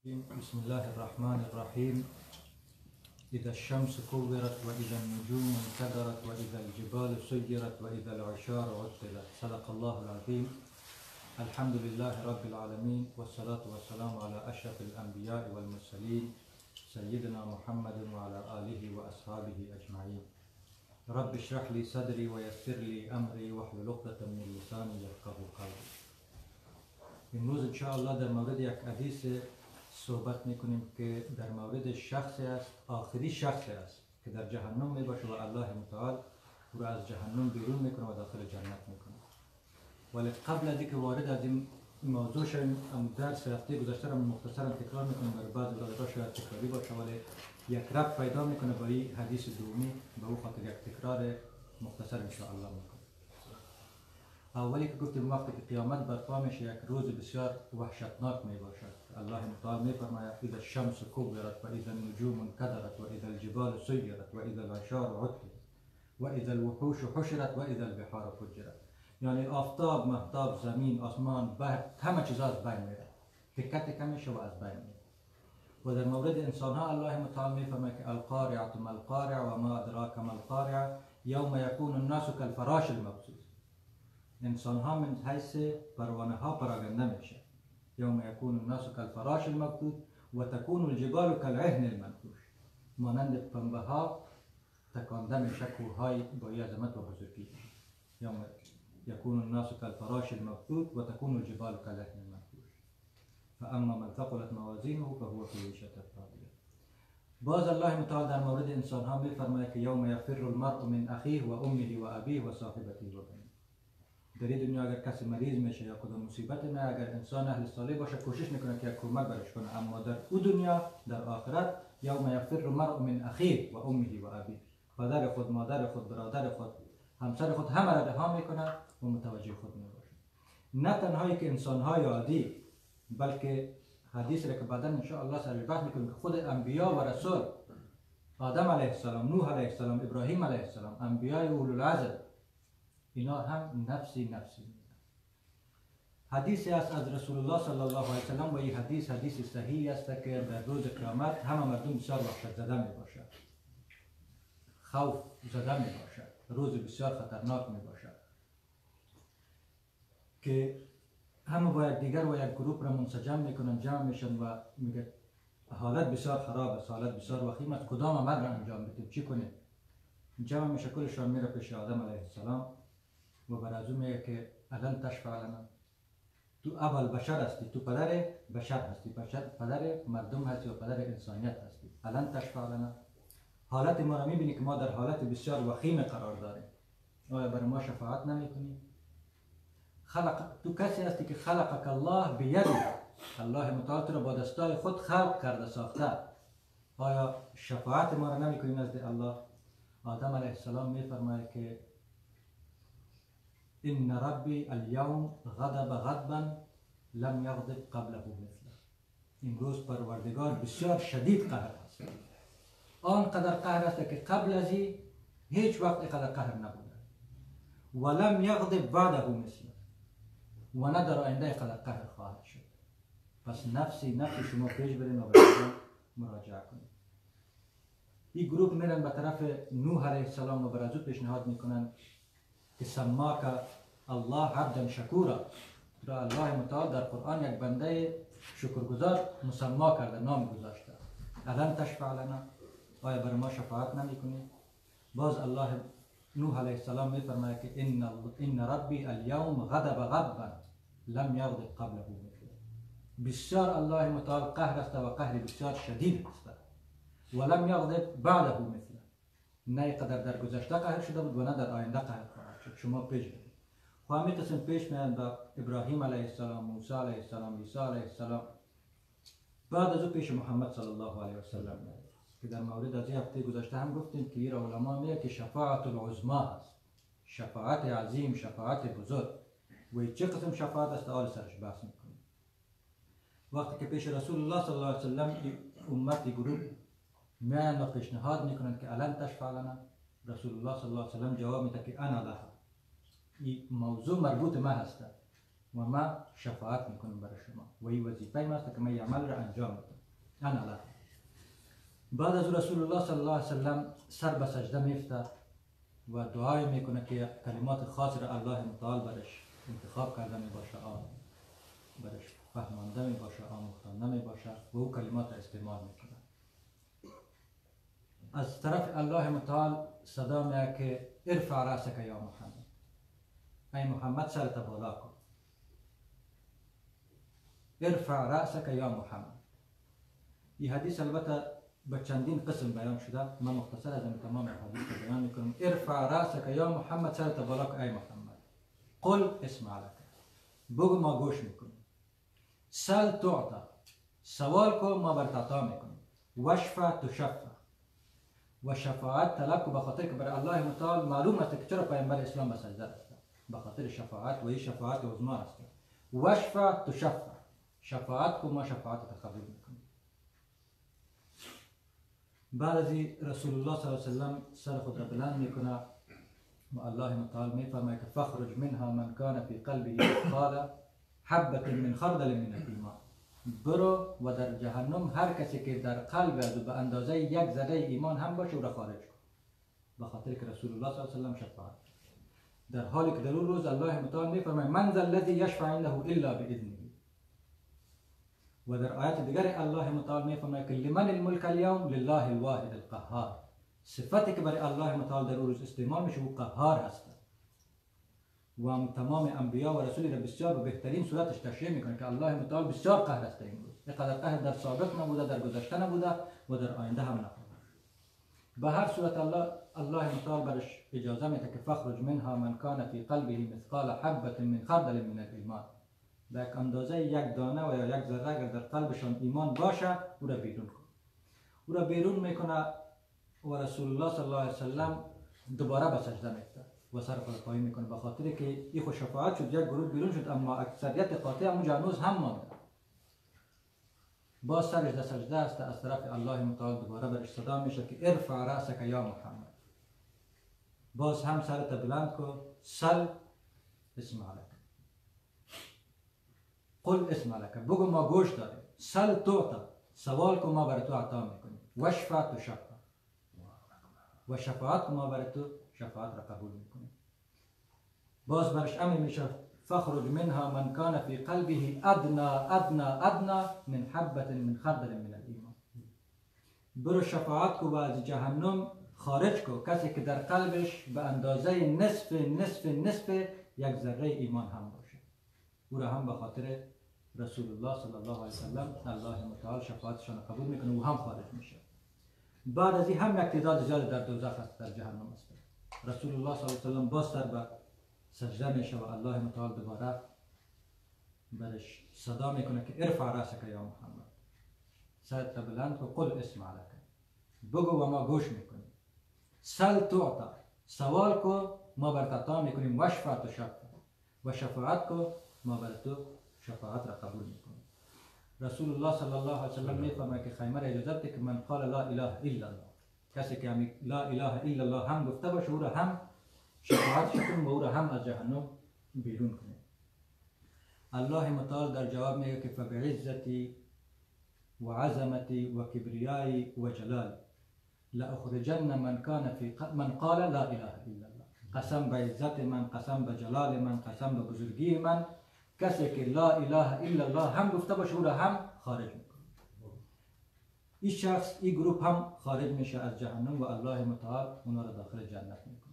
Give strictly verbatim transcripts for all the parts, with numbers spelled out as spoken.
بسم الله الرحمن الرحيم. إذا الشمس كورت وإذا النجوم انكدرت وإذا الجبال سيرت وإذا العشار عطلت. صدق الله العظيم. الحمد لله رب العالمين والصلاة والسلام على أشرف الأنبياء والمرسلين سيدنا محمد وعلى آله وأصحابه أجمعين. رب اشرح لي صدري ويسر لي أمري واحلل عقدة من لساني يفقهوا قولي. امروز ان شاء الله در مورد یک حدیث صحبت میکنیم که در مورد شخصی است، آخری شخصی است که در جهنم می باشه و الله متعال او را از جهنم بیرون میکنه و داخل جنت میکنه. ولی قبل از اینکه وارد از این موضوع شویم، درس هفته گذشته را مختصرا تکرار میکنیم، برای بعضی برادران شاید تکراری باشه ولی یک ربط پیدا میکنه با این حدیث دومی، به او خاطر یک تکرار مختصر ان شاء الله میکنیم. اولی که گفتیم وقتی که قیامت برپا میشه یک روز بسیار وحشتناک می باشد. الله متعال می فرماید اذا الشمس کورت و اذا النجوم انکدرت و اذا الجبال سیرت و اذا العشار عطلت و اذا الوحوش حشرت و اذا البحار فجرت. یعنی آفتاب، مهتاب، زمین، آسمان، بحر، همه چیزا از بین میره، تکه تکه میشه و از بین میره. و در مورد انسان ها الله متعال می فرماید که القارعة ما القارعة و ما ادراک ما القارعة یوم یکون الناس کالفراش المبثوث. انسان ها من حیث پروانه ها پراگنده میشه. یوم یکون الناس کالفراش المبثوث و تکون الجبال کالعهن المنفوش. مانند پنبه ها تکانده میشه کوههای با عظمت و بزرگی. یوم یکون الناس کالفراش المبثوث و تکون الجبال کالعهن المنفوش. فاما من ثقلت موازینه فهو فی عیشة راضیة. باز الله متعال در مورد انسان ها میفرماید که یوم یفر المرء من اخیه و امه و ابیه و صاحبته و بنیه. در این دنیا اگر کسی مریض میشه یا کدام مصیبت نه، اگر انسان اهل صالح باشه کوشش میکنه که کمک برش کنه، اما در او دنیا در آخرت یوم یفر المرء من اخیه و امه و ابیه، پدر خود، مادر خود، برادر خود، همسر خود همه را رها میکنه و متوجه خود میباشه. نه تنهایی که انسان های عادی، بلکه حدیث را که بعدا ان شاء الله سر بحث میکنیم که خود انبیا و رسول، آدم علیه السلام، نوح علیه السلام، ابراهیم علیه السلام، انبیای اولو العزم، اینا هم نفسی نفسی میگن. حدیثی است از رسول الله صلی الله علیه وسلم و این حدیث حدیث صحیح است که در روز قیامت همه مردم بسیار وحشت زده می باشد، خوف زده می باشد، روز بسیار خطرناک می باشد که همه با یک دیگر و یک گروپ را منسجم میکنن، جمع میشن و میگه حالت بسیار خراب است، حالت بسیار وخیم است، کدام عمل را انجام بدیم، چی کنیم؟ جمع میشه، کلشان میره پیش آدم علیه السلام و برای او میگه که الان تشفع لنا، تو اول بشر هستی، تو پدر بشر هستی، بشر پدر مردم هستی و پدر انسانیت هستی، الان تشفع لنا. حالت ما را میبینی که ما در حالت بسیار وخیم قرار داریم، آیا برای ما شفاعت نمیکنی؟ خلق، تو کسی هستی که خلقک الله بیده، الله متعال تو را با دستای خود خلق کرده، ساخته، آیا شفاعت ما را نمیکنی نزد الله؟ آدم علیه السلام میفرماید که ان ربی اليوم غضب غضبا لم یغضب قبله مثله. امروز پروردگار بسیار شدید قهر است، آنقدر قهر است که قبل از این هیچ وقت اینقدر قهر نبوده، ولم یغضب بعده مثله، و نه در آینده اینقدر قهر خواهد شد. پس نفسی نفسی شما پیش برین و به مراجعه کنید. این گروه میرن به طرف نوح علیه السلام و برای او پیشنهاد میکنن که سماک الله عبدا شکورا، را الله متعال در قرآن یک بنده شکرگزار مسما کرده، نام گذاشته. الان تشفع لنا، آیا برای ما شفاعت نمی کنی؟ باز الله نوح علیه السلام می فرماید که ان ان ربی اليوم غضب غضبا لم یغضب قبله مثله. بسیار الله متعال قهر است و قهر بسیار شدید است ولم یغضب بعده مثله، نه قدر در گذشته قهر شده بود و نه در آینده قهر خواهد شد. شما پیش برید. و همین قسم پیش میاد با ابراهیم علیه السلام، موسی علیه السلام، عیسی علیه السلام. بعد از او پیش محمد صلی الله علیه وسلم میاد که در مورد از این هفته گذشته هم گفتیم که این علما میگه که شفاعت العظما هست، شفاعت عظیم، شفاعت بزرگ. و چه قسم شفاعت است آل سرش بحث میکنیم. وقتی که پیش رسول الله صلی الله علیه وسلم امتی گروه میان و پیشنهاد میکنند که الان تشفع لنا، رسول الله صلی الله علیه وسلم جواب میده که انا لها، این موضوع مربوط ما هست و ما شفاعت میکنم برای شما و این وظیفه ما است که من این عمل را انجام میدم. انا لك. بعد از رسول الله صلی الله علیه وسلم سر به سجده میفته و دعای میکنه که کلمات خاص را الله متعال برش انتخاب کرده می باشه، برش فهمانده می باشه، آموختنده می باشه و او کلمات را استعمال میکنه. از طرف الله متعال صدا میاد که ارفع رأسک یا محمد، ای محمد سرت بالا کن. ارفع رأسک یا محمد. این حدیث البته به چندین قسم بیان شده، من مختصر از این تمام حدیث رو بیان میکنم. ارفع رأسک یا محمد، سرت بالا کن ای محمد. قل اسمع لک، بگو ما گوش میکنیم. سل تعطى، سوال کو ما برات عطا میکنیم. وشفع تشفع، و شفاعت طلب کو، بخاطر که برای الله متعال معلوم است که چرا پیامبر اسلام به سجده است، بخاطر شفاعت و این شفاعت عظما است. وشفع تشفع، شفاعت کو ما شفاعت قبول میکنیم. بعد از رسول الله صلی الله علیه وسلم سر خود را بلند میکنه و الله متعال میفرماید که فخرج منها من کان فی قلبه مثقال حبة من خردل من الایمان. برو و در جهنم هر کسی که در قلب از به اندازه یک ذره ایمان هم باشه او را خارج کن، به خاطر که رسول الله صلی الله علیه وسلم شفاعت. در حالی که در اون روز الله متعال میفرماید من ذا الذی یشفع عنده الا باذنه. و در آیت دیگر الله متعال میفرماید که لمن الملک اليوم لله الواحد القهار. صفتی که برای الله متعال در اون روز استعمال میشه او قهار هست و تمام انبیا و رسولی را بسیار و بهترین صورتش تشریح میکنه که الله متعال بسیار قهر است این روز. اینقدر قهر در سابق نبوده، در گذشته نبوده و در آینده هم نخواهد. به هر صورت الله الله متعال برش اجازه میده که فخرج منها من کان فی قلبه مثقال حبة من خردل من الایمان. در اندازه یک دانه و یا یک ذره اگر در قلبشان ایمان باشه او را بیرون کن. او را بیرون میکنه و رسول الله صلی الله علیه وسلم دوباره به سجده میفته و سر خود پایین میکنه، به خاطر که این خود شفاعت شد، یک گروه بیرون شد اما اکثریت قاطع اونجا هنوز هم مانده. باز سرش در سجده است، از طرف الله متعال دوباره برش صدا میشه که ارفع رأسک یا محمد. باز هم سرت بلند کن. سل اسمع لک، قل اسمع لک، بگو ما گوش داریم. سل تعطى، سوال کن ما برای تو عطا میکنیم. وشفع تشفع، و شفاعت ما برای تو شفاعت را قبول میکنیم. باز برش امر میشه فخرج منها من کان فی قلبه ادنا ادنا ادنا من حبة من خردل من الایمان. برو شفاعت کو و از جهنم خارج کو کسی که در قلبش به اندازه نصف نصف نصف یک ذره ایمان هم باشه. او را هم به خاطر رسول الله صلی الله علیه وسلم الله متعال شفاعتشان قبول میکنه و هم خارج میشه. بعد از این هم یک تعداد زیاد در دوزخ است، در جهنم است. رسول الله صلی الله علیه وسلم باز سر به سجده میشه و الله متعال دوباره برش صدا میکنه که ارفع رأسک یا محمد، سرت بلند کن. قل اسمع لک، بگو و ما گوش میکنیم. سل تعطى، سوال کو ما برات عطا میکنیم. وشفع تشفع، و شفاعت کو ما برات تو شفاعت را قبول میکنیم. رسول الله صلی الله علیه وسلم میفرماید که خیمه را اجازه بده که من قال لا اله الا الله، کسی که همین لا اله الا الله هم گفته باشه او را هم شفاعت کنیم و او را هم از جهنم بیرون کنیم. الله متعال در جواب میگه که فبعزتی و عظمتی و کبریایی و جلالی لاخرجن من کان فی من قال لا اله الا الله. قسم به عزت من، قسم به جلال من، قسم به بزرگی من، کسی که لا اله الا الله هم گفته باشه او را هم خارج میکنه. این شخص، این گروه هم خارج میشه از جهنم و الله متعال اونا را داخل جنت میکنه.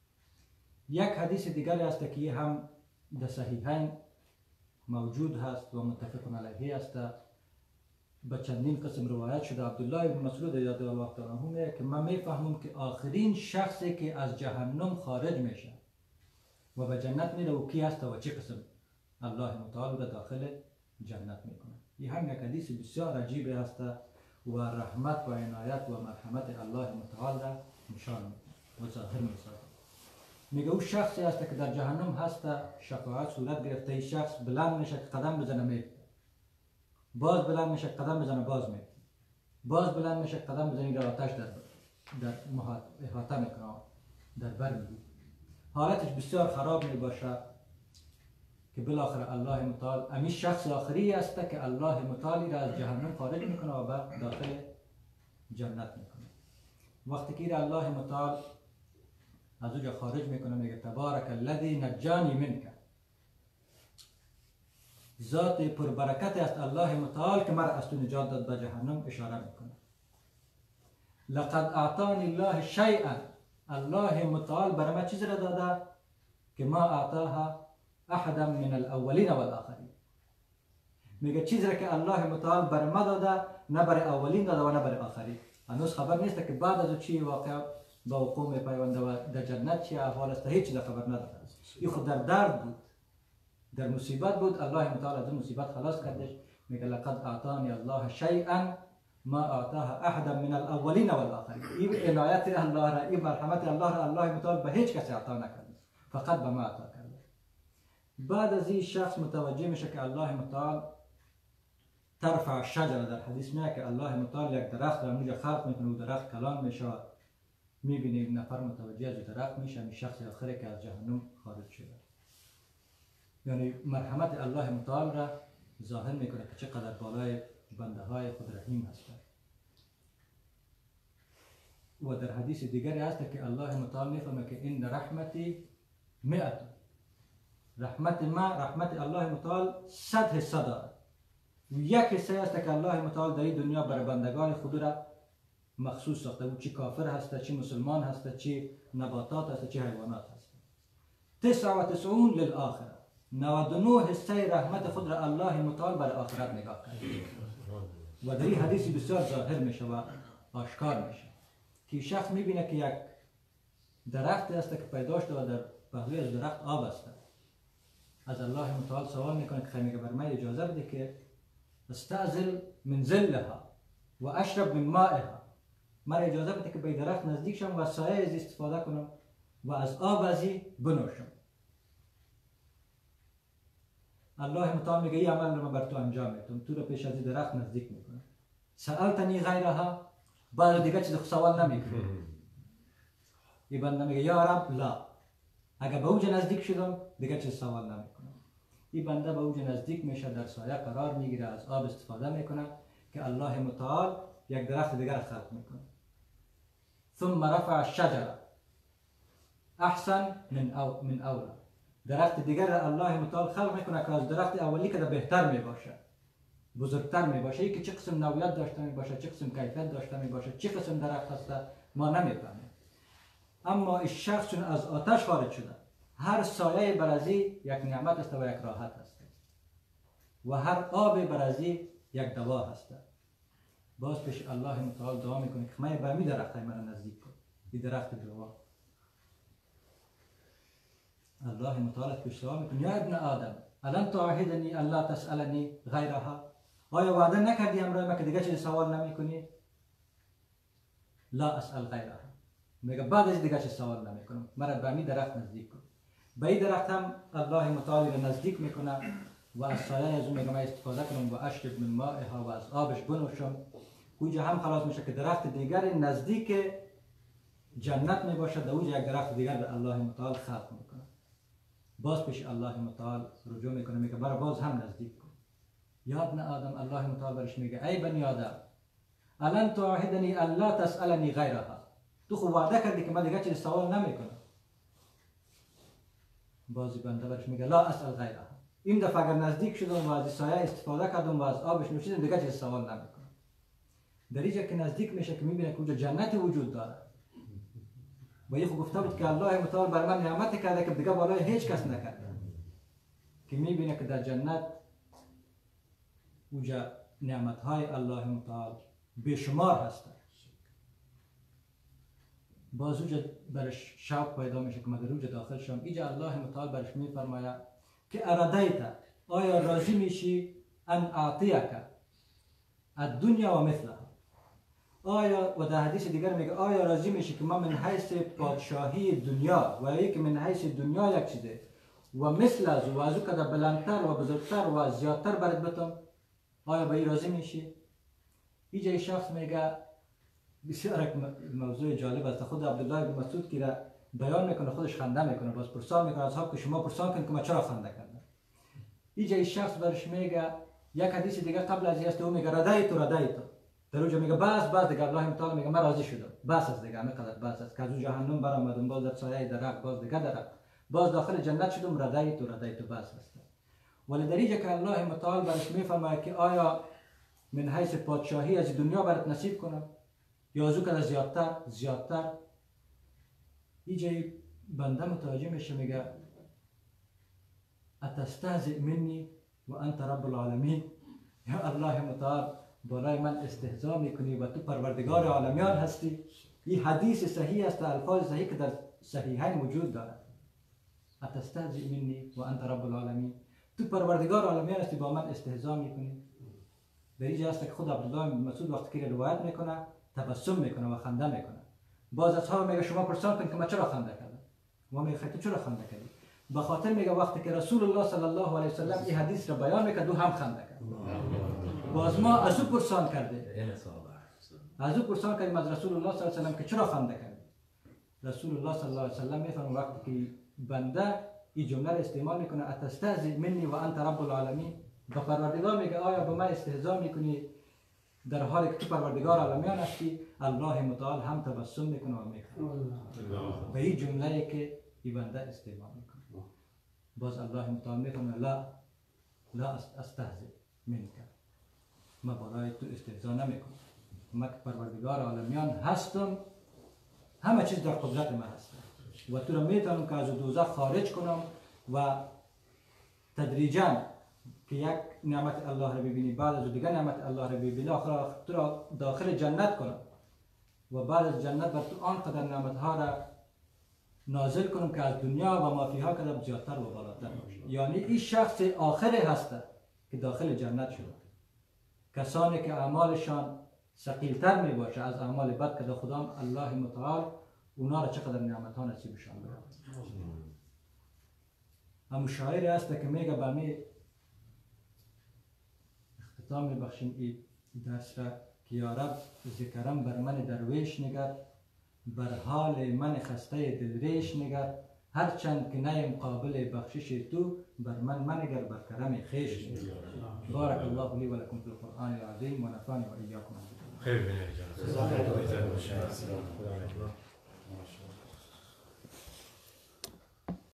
یک حدیث دیگری است که هم در صحیحین موجود هست و متفق علیه است، به چندین قسم روایت شده. عبدالله بن مسعود رضی الله تعالی عنه میگه که من میفهمم که آخرین شخصی که از جهنم خارج میشه و به جنت میره و کی هست و چه قسم الله متعال را داخل جنت میکنه. این هم یک حدیث بسیار عجیبه هست و رحمت و عنایت و مرحمت الله متعال را نشان میده و ظاهر میسازه. میگه او شخصی است که در جهنم هست، شفاعت صورت گرفته، این شخص بلند میشه که قدم بزنه میفته، باز بلند میشه قدم بزنه باز میفته، باز بلند میشه قدم بزنه در آتش در در احاطه میکنه، در بر میگیره. حالتش بسیار خراب می باشه که بالاخره الله متعال امی شخص آخری است که الله متعال را از جهنم خارج میکنه و بعد داخل جنت میکنه. وقتی که الله متعال از اونجا خارج میکنه میگه تبارک الذی نجانی منک، ذات پربرکت است الله متعال که مرا از تو نجات داد به جهنم اشاره میکنه. لقد اعطانی الله شیئا، الله متعال برای ما چیز را داده که ما اعطاها احدا من الاولین و الاخرین. میگه چیزی را که الله متعال برای ما داده نه برای اولین داده و نه برای آخرین. هنوز خبر نیست که بعد از چی واقع با وقوع میپیونده و در جنت چی احوال است، هیچ چیز خبر نداره. این خود در درد بود، در مصیبت بود، الله متعال از اون مصیبت خلاص کردش. میگه لقد اعطانی الله شیئا ما اعطاها احدا من الاولین و الاخرین. این عنایت الله را، این مرحمت الله را الله متعال به هیچ کسی عطا نکرده، فقط به ما عطا کرده. بعد از این شخص متوجه میشه که الله متعال ترفع الشجره، در حدیث میگه که الله متعال یک درخت را اونجا خلق میکنه و درخت کلان میشه، میبینیم نفر متوجه از درخت میشه، این شخص آخری که از جهنم خارج شده. یعنی مرحمت الله متعال را ظاهر میکنه که چقدر بالای بنده های خود رحیم هستند. و در حدیث دیگری هست که الله متعال میفهمه که این رحمتی مئت، رحمت ما، رحمت الله متعال صد حصه دارد. یک حصه است که الله متعال در این دنیا برای بندگان خود را مخصوص ساخته، او چی کافر هسته، چی مسلمان هسته، چی نباتات هسته، چی حیوانات هسته. تسع و تسعون للآخرة، نود و نه حصه رحمت خود را الله متعال برای آخرت نگاه کرده. و در این حدیثی بسیار ظاهر میشه و آشکار میشه که شخص میبینه که یک درخت است که پیدا شده و در پهلوی از درخت آب است. از الله متعال سوال میکنه که خیلی بر من اجازه بده که استعزل من ظلها و اشرب من مائها، من اجازه بده که به درخت نزدیک شم و سایه از استفاده کنم و از آب ازی بنوشم. الله متعال میگه این عمل رو من بر تو انجام میدم، تو رو پیش از درخت نزدیک میکنم. سألتنی غیرها، بعد دیگه چیز سوال نمیکنه. این بنده میگه یا رب لا، اگر به اوج نزدیک شدم دیگه چیز سوال نمیکنم. این بنده به اوج نزدیک میشه، در سایه قرار میگیره، از آب استفاده میکنه که الله متعال یک درخت دیگر خلق میکنه. ثم رفع الشجره احسن من او من اولا، درخت دیگر الله متعال خلق میکنه که از درخت اولی که بهتر میباشه، بزرگتر میباشه. این که چه قسم نوعیت داشته میباشه، چه قسم کیفیت داشته میباشه، چه قسم درخت هست ما نمیفهمیم. اما این شخص چون از آتش خارج شده، هر سایه بر از یک نعمت است و یک راحت است و هر آب بر از یک دوا هست. باز پیش الله متعال دعا میکنه که من به می درخت من نزدیک کن، این درخت دوا. الله متعال پیش سوال میکنه یا ابن آدم الان تعاهدنی الا تسألنی غیرها، آیا وعده نکردی امروز من که دیگه چیز سوال نمیکنی؟ لا اسأل غیرها، میگه بعد از دیگه چیز سوال نمیکنم، مرا به می درخت نزدیک کن. به این درخت هم الله متعال را نزدیک میکنه و از سایه از اون میگه من استفاده کنم و اشرب من مائها و از آبش بنوشم. اونجا هم خلاص میشه که درخت دیگر نزدیک جنت میباشد، در اونجا یک درخت دیگر به الله متعال خلق میکنه. باز پیش الله متعال رجوع میکنه، میگه برای باز هم نزدیک کن. یا ابن آدم، الله متعال برش میگه ای بنی آدم الان تعاهدنی الا تسألنی غیرها، تو خود وعده کردی که من دیگه چیز سوال نمیکنم. بازی بنده برش میگه لا اسأل غیرها، این دفعه اگر نزدیک شدم و از سایه استفاده کردم و از آبش نوشیدم دیگه چیز سوال نمیکنم. در اینجا که نزدیک میشه که میبینه که اونجا جنتی وجود داره و یه خود گفته بود که الله متعال بر من نعمت کرده که دیگه بالای هیچ کس نکرده، که میبینه که در جنت اونجا نعمتهای الله متعال بیشمار هستند. باز اونجا برش شوق پیدا میشه که من در اونجا داخل شم. اینجا الله متعال برش میفرماید که اردیت، آیا راضی میشی ان اعطیک الدنیا و مثلها، آیا و در حدیث دیگر میگه آیا راضی میشی که من من حیث پادشاهی دنیا و یکی من حیث دنیا یک چیزه و مثل از و از او که بلندتر و بزرگتر و زیادتر برات بتم، آیا به این راضی میشی؟ اینجا شخص میگه بسیار موضوع جالب است. خود عبدالله بن مسعود که را بیان میکنه، خودش خنده میکنه، باز پرسان میکنه اصحاب که شما پرسان کنید که من چرا خنده کردم. اینجا این شخص برش میگه یک حدیث دیگه قبل از است او میگه ردایت ردایت در اونجا میگه بس بس دیگه الله تعالی میگه من راضی شدم بس است دیگه همینقدر بس است که از اون جهنم برآمدم باز در سایه درخت باز دیگه درخت باز داخل جنت شدم ردایت ردایت بس است. ولی در اینجا که الله متعال برش میفرماید که آیا من حیث پادشاهی از دنیا برات نصیب کنم یا از او که زیادتر زیادتر اینجا بنده متوجه میشه میگه اتستهزئ منی و انت رب العالمین یا الله متعال برای من استهزا میکنی و تو پروردگار عالمیان هستی. این حدیث صحیح است الفاظ صحیح که در صحیحین وجود دارد. اتستهزئ منی و انت رب العالمین تو پروردگار عالمیان هستی با من استهزا میکنی. در اینجا هست که خود عبدالله بن مسعود وقتی که روایت میکنه تبسم میکنه و خنده میکنه. باز اصحاب میگه شما پرسان کن که من چرا خنده کردم؟ ما میگه تو چرا خنده کردی؟ به خاطر میگه وقتی که رسول الله صلی الله علیه و سلم این حدیث را بیان میکرد دو هم خنده کرد. باز ما از او پرسان کردیم از او پرسان کردیم از رسول الله صلی الله علیه و سلم که چرا خنده کردی؟ رسول الله صلی الله علیه و سلم میفرماید وقتی که بنده این جمله را استعمال میکنه اتستهزئ منی و انت رب العالمین، به پروردگار میگه آیا به من استهزا میکنی در حالی که تو پروردگار عالمیان هستی، الله متعال هم تبسم میکنه و میکنه به این جمله که این بنده استعمال میکنه. باز الله متعال میکنه لا لا استهزئ منک، من برای تو استهزا نمیکنم، من که پروردگار عالمیان هستم، همه چیز در قدرت من هست و تو را میتونم که از دوزخ خارج کنم و تدریجاً که یک نعمت الله را ببینی بعد از دیگر نعمت الله را ببینی آخر تو را داخل جنت کنم و بعد از جنت بر تو آنقدر نعمت ها را نازل کنم که از دنیا و ما فیها کدام زیادتر و بالاتر باشه. یعنی این شخص آخری هست که داخل جنت شد. کسانی که اعمالشان ثقیل‌تر می باشه از اعمال بد که خدا الله متعال اونا را چقدر نعمت ها نصیبشان بده. هم شاعری هست که میگه به می اختتام میبخشیم این درس را که یا رب ذکرم بر من درویش نگر، بر حال من خسته دلریش نگر، هرچند که نیم قابل بخشش تو، بر من منگر بر کرم خیش نگر. بارک الله لی و لکم فی القرآن العظیم و نفعني و ایاکم. خیر بینید جان.